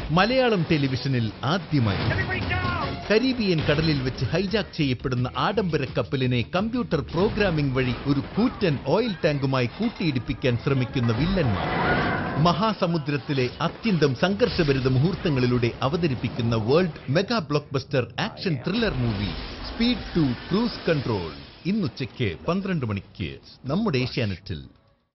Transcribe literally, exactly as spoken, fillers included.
മലയാളം ടെലിവിഷനിൽ ആദ്യമായി കരീബിയൻ കടലിൽ വെച്ച് ഹൈജാക്ക് ചെയ്യപ്പെടുന്ന ആഡംബര കപ്പലിനെ കമ്പ്യൂട്ടർ പ്രോഗ്രാമിംഗ് വഴി ഒരു കൂറ്റൻ ഓയിൽ ടാങ്കുമായി കൂട്ടിയിടിപ്പിക്കാൻ ശ്രമിക്കുന്ന വില്ലന്മാർ. മഹാസമുദ്രത്തിലെ അത്യന്തം സംഘർഷഭരിത മുഹൂർത്തങ്ങളിലൂടെ അവതരിപ്പിക്കുന്ന world mega blockbuster action thriller movie Speed two Cruise Control ഇന്നുച്ചയ്ക്ക് പന്ത്രണ്ട് മണിക്ക് നമ്മുടെ ഏഷ്യാനെറ്റിൽ.